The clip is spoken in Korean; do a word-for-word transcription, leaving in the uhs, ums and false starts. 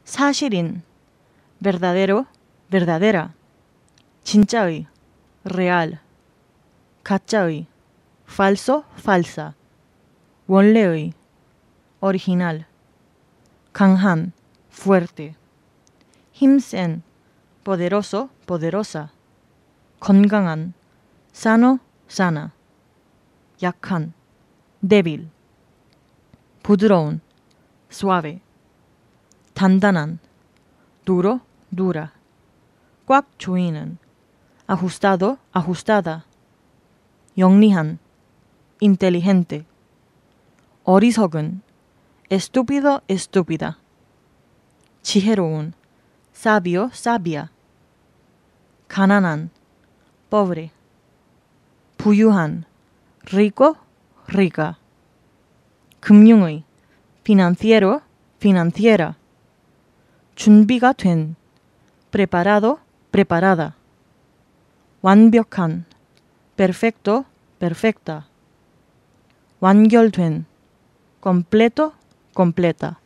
사실인, verdadero, verdadera. 진짜의, real. 가짜의, falso, falsa. 원래의, original. 강한, fuerte. 힘센, poderoso, poderosa. 건강한, sano, sana. 약한, débil. 부드러운, suave. 단단한, duro, dura. 꽉 조이는, ajustado, ajustada. 영리한, inteligente. 어리석은, estúpido, estúpida. 지혜로운, sabio, sabia. 가난한, pobre. 부유한, rico, rica. 금융의, financiero, financiera. 준비가 된, preparado, preparada. 완벽한, perfecto, perfecta. 완결된, completo, completa.